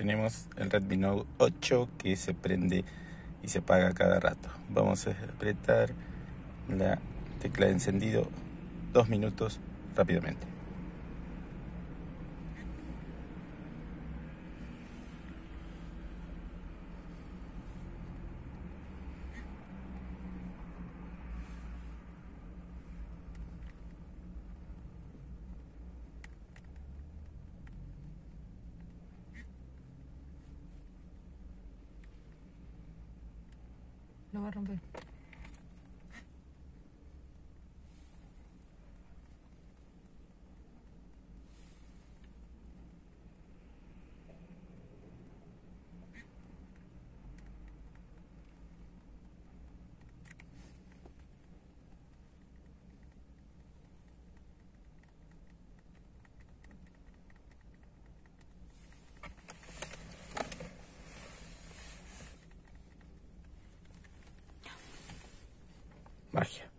tenemos el Redmi Note 8 que se prende y se apaga cada rato. Vamos a apretar la tecla de encendido 2 minutos rápidamente. Lo va a romper. Magia.